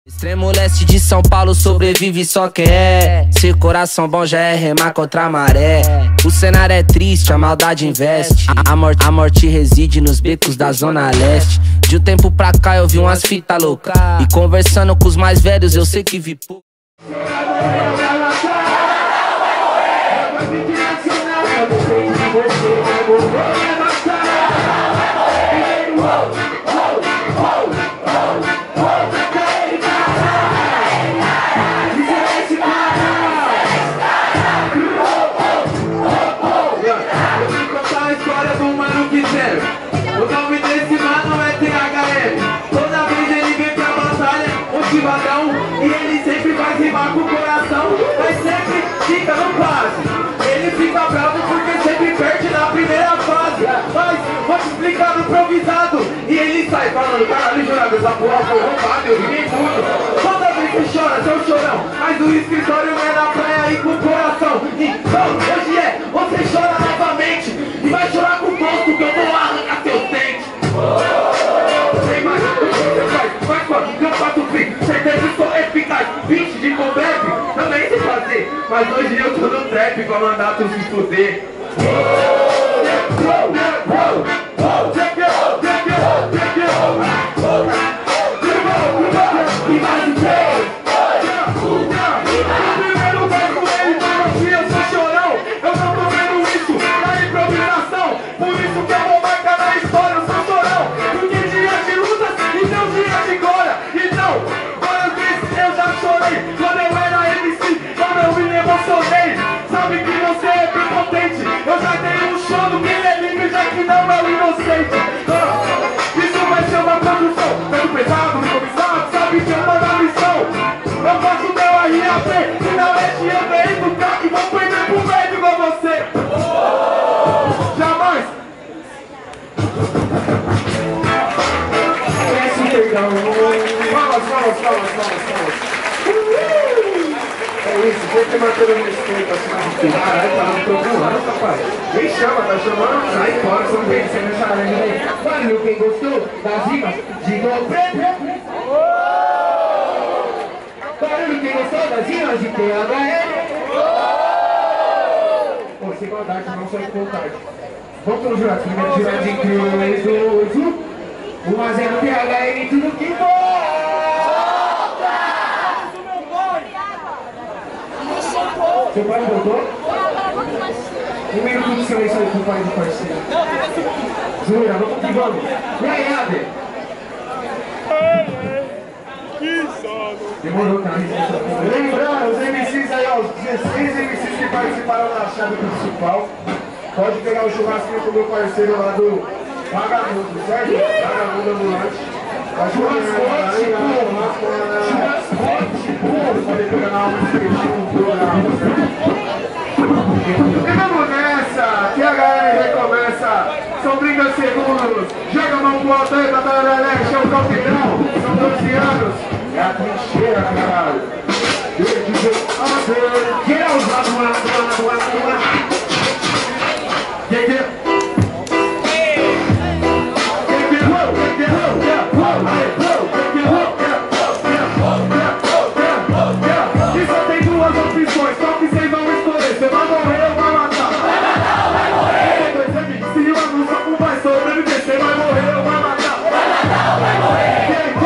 Extremo leste de São Paulo sobrevive só quem é. Se coração bom já é remar contra a maré. O cenário é triste, a maldade investe. A morte reside nos becos da zona leste. De um tempo pra cá eu vi umas fita louca. E conversando com os mais velhos eu sei que vi pouco. O nome desse mano é THM. Toda vez ele vem pra batalha, motivadão. E ele sempre vai rimar com o coração, mas sempre fica no quase. Ele fica bravo porque sempre perde na primeira fase. Mas vou te explicar no improvisado. E ele sai falando, caralho, jurado, essa porra foi roubada, eu rimei muito. Toda vez que chora, seu chorão. Mas o escritório é na praia e com o coração. Então, hoje é, você chora novamente. E vai chorar com o gosto que eu vou arrancar seus dentes. Tem mais, faz quanto que eu faço fim. Certeza que sou eficaz. 20 de comeback, também sei fazer. Mas hoje eu tô no trap pra mandar tu se fuder. E mais um três. Primeiro vai com ele, mas assim eu sou chorão. Eu não tô vendo isso na improvisação. Por isso que eu vou marcar na história, eu sou chorão. Porque dia de lutas e tem dia de glória. Então, várias vezes eu já chorei. Quando eu era MC, quando eu me emocionei. Sabe que você é prepotente. Eu já dei um show no que ele é livre, já que não é o inocente. Isso vai ser uma produção. Pego pesado, improvisado, sabe que eu mando a missão. Eu faço meu RAP, finalmente eu venho do carro e vou perder pro médio igual você. Jamais. Peço perdão. Vamos. É isso, sempre mantendo o respeito acima de tudo. Caralho, tá me procurando, rapaz. Nem chama, tá chamando, sai fora, você não vem sem essa challenge aí. Valeu, quem gostou das rimas de novo. Barulho, quem gostou das rimas de THM. Pô, sem maldade, não só de vontade. Vamos pelo jurado, primeiro jurado incluso. 1-0 THM, tudo que for. Seu pai voltou? Um minuto de silêncio aí pro pai do parceiro. Zoeira, vamos que vamos. E aí, Ader? Demorou, cara. Lembrando, os MCs aí, ó, os 16 MCs que participaram da chave principal. Pode pegar o churrasquinho com o meu parceiro lá do Vagabundo, certo? Vagabundo ambulante. Churrascote, porra! Pode pegar na alma de peixinho, um programa, certo? E vamos nessa! THM recomeça! São 30 segundos! Joga a mão pro alto aí, Tatarelec, é o campeão! São 12 anos! É a trincheira, caralho! Geral, e só tem duas opções, qual que vocês vão escolher? Você vai morrer ou vai matar? Vai morrer! Se o anúncio vai sobreviver, você vai morrer ou vai matar? Vai morrer!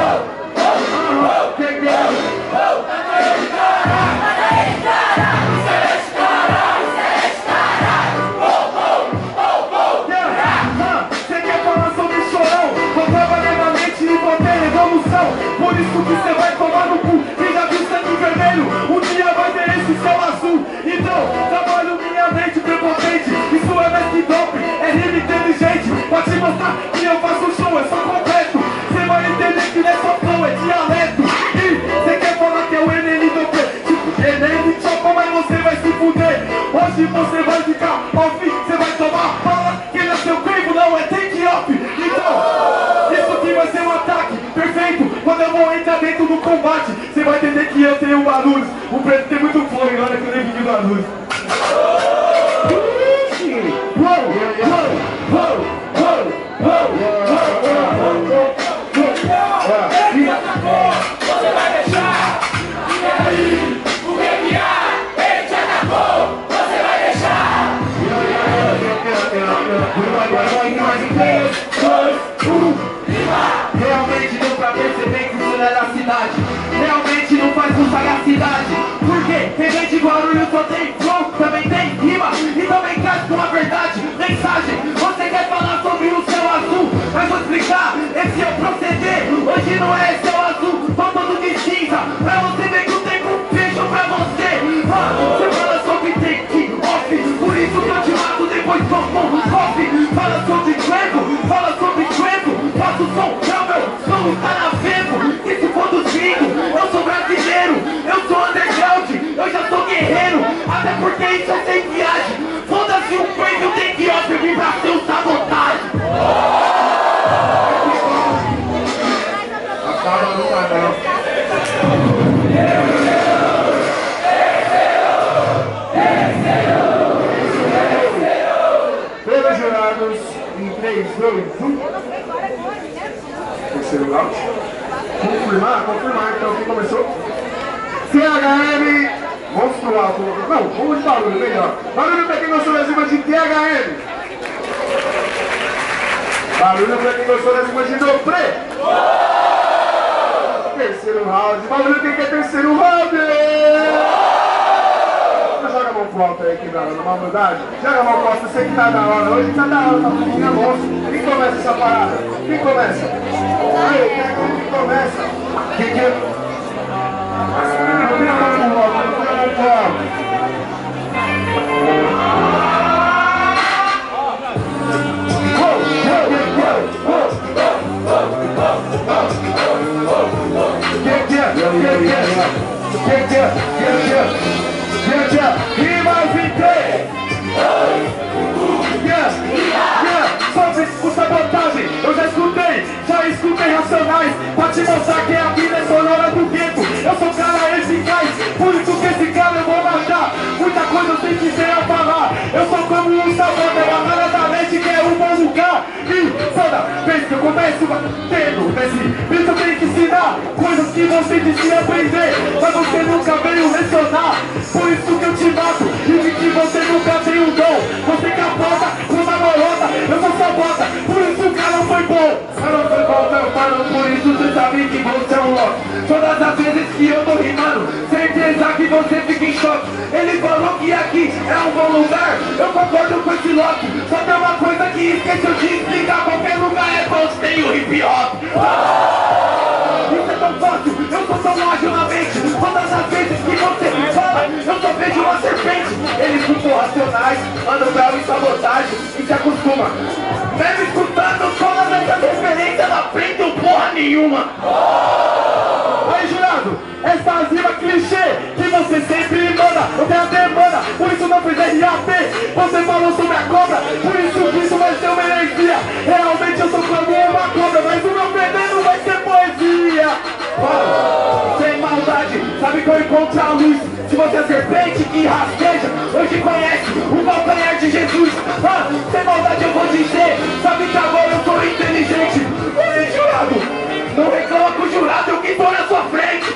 Você quer falar sobre chorão? Vou trabalhar na mente e vou ter revolução. Por isso que você vai tomar no cu. Quem já viu sangue vermelho, um dia vai ter esse céu azul. Então, trabalho minha mente prepotente. Isso é mais que dope, é rima inteligente. Pra te mostrar que eu faço show, eu sou completo. Você vai entender que não é só flow, é dialeto. E você quer falar que é o Enem do P? Tipo, Enem de chopa, mas você vai se fuder. Hoje você vai ficar off, você vai tomar bala. Quem nasceu vivo não é take off. Então, isso aqui vai ser um ataque perfeito. Quando eu vou entrar dentro do combate, você vai entender que eu tenho Guarulhos. O preto tem muito flow, e olha que eu nem vi de Guarulhos. Você vai maldade. Realmente não faz com sagacidade. Porque quem vem de Guarulhos só tem flow, também tem rima e também traz com a verdade. Mensagem, você quer falar sobre o céu azul, mas vou explicar, esse é o proceder. Hoje não é céu azul, tô todo de cinza, pra você ver que o tempo fechou pra você. Você fala sobre take off, por isso que eu te mato, depois sou com coffee. Fala sobre trampo, fala sobre trampo, faço som, não, meu som tá na Vevo. E se for dos gringos, eu sou brasileiro, eu sou underground, eu já sou guerreiro, até porque isso é sem viagem. Foda-se um break, eu tenho que off, vim pra ser um sabotagem. Acaba no canal. Pelos jurados, em 3, 2, 1. Terceiro round. Confirmar, então quem começou? THM, monstrual. Não, vamos de barulho, melhor. Barulho pra quem gostou das rimas de THM. Barulho pra quem gostou das rimas de Dopré. Terceiro round. Barulho quem quer terceiro round. Joga a mão pro alto aí, quebrada, numa humildade. Joga a mão pro alto, eu sei que tá da hora. Hoje tá da hora, tá tudo na moça. Quem começa essa parada? Quem começa? Aí, quem começa? Quem que... Vira a mão pro alto, vira a mão pro alto. Rimas em 3. Sobre o sabotagem, eu já escutei Racionais, pra te mostrar que a vida é sonora do gueto. Eu sou cara eficaz, por isso que esse cara eu vou matar. Muita coisa eu tenho que ter a falar. Eu sou como um sabota, é a Rara da Leste, que é um bom lugar. E toda vez que eu começo batendo nesse vídeo, eu tenho que ensinar coisas que você devia aprender, mas você nunca veio lecionar. Por isso que eu te mato, e vi que você nunca tem um dom. Você capota, uma bolota, eu sou sabota, por isso o cara não foi bom. Eu não foi bom, eu falo, por isso você sabe que você é um louco. Todas as vezes que eu tô rimando, certeza que você fica em choque. Ele falou que aqui é um bom lugar, eu concordo com esse Loki. Só tem uma coisa que esqueceu de explicar, qualquer lugar é bom se tem o hip hop. Isso é tão fácil, eu sou tão ágil na mente. Todas as vezes que você fala, eu só vejo uma serpente. Eles ficam racionais, andam bravo em sabotagem e se acostuma. Mesmo escutando todas essas referências, não aprendem porra nenhuma. Aí, jurado, essa rima clichê que você sempre manda, eu tenho a demanda, por isso não fiz RAP. Você falou sobre a cobra, por isso que isso vai ser uma heresia. Realmente eu sou como uma cobra, mas o meu veneno vai ser poesia. Sem maldade, sabe que eu encontro a luz. Se você é serpente que rasteja, hoje conhece o calcanhar de Jesus. Sem maldade eu vou dizer, sabe que agora eu sou inteligente. Oi, jurado, não reclama com o jurado, eu que tô na sua frente.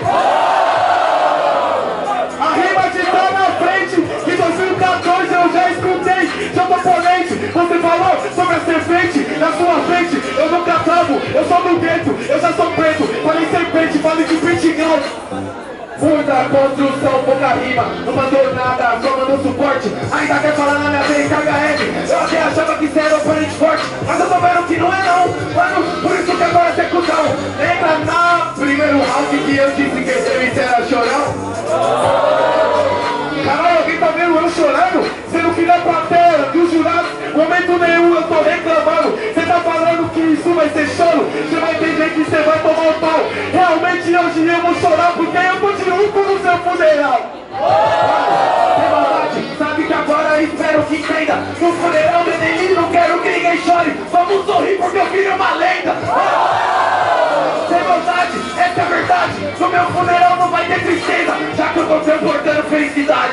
A rima de tá na frente, que 2014 eu já escutei, já tô ponente. Você falou sobre a serpente na sua frente, eu nunca travo, eu sou do gueto, eu já sou preto. Falei serpente, falei de pentigão. Muita construção, pouca rima, não mandou nada, só mandou suporte. Ainda quer falar na minha vez, KHM. Eu até achava que você era oponente forte, mas eu tô vendo que não é não, mano, por isso que agora você é cuzão. Lembra na primeiro round que eu disse que você era chorão? Caralho, alguém tá vendo eu chorando? Sendo que na plateia, que os jurados, momento nenhum eu tô reclamando. Você tá falando que isso vai ser choro, você vai entender que você vai tomar um pau. Realmente hoje eu vou chorar porque eu tô de luto no seu funeral. Tem maldade, sabe que agora espero que entenda. No funeral do Enem não quero que ninguém chore. Vamos sorrir porque eu filho é uma lenda. Sem maldade, essa é a verdade. No meu funeral não vai ter tristeza, já que eu tô transportando felicidade.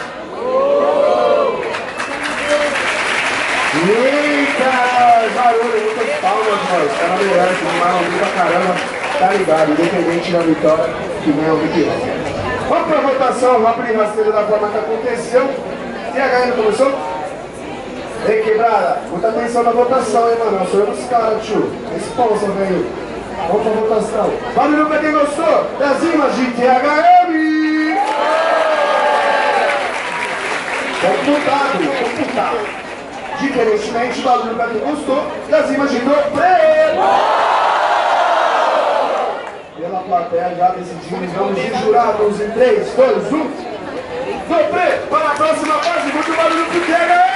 Eita, barulho, muitas palmas, mano. Os caras merecem, maravilha pra caramba. Tá ligado, independente da vitória, que ganha o que vamos pra votação, rápido e rasteiro da forma que aconteceu. THM começou? Ei, quebrada, muita atenção na votação, hein, mano. Eu sou eu dos caras, tio. Responsa, velho. Vamos pra votação. Barulho pra quem gostou das rimas de THM. Computado. Diferentemente, barulho pra quem gostou das rimas de Dopré. Pela plateia já decidimos, vamos de jurados em 3, 2, 1. Dopré, para a próxima fase, muito barulho pro THM.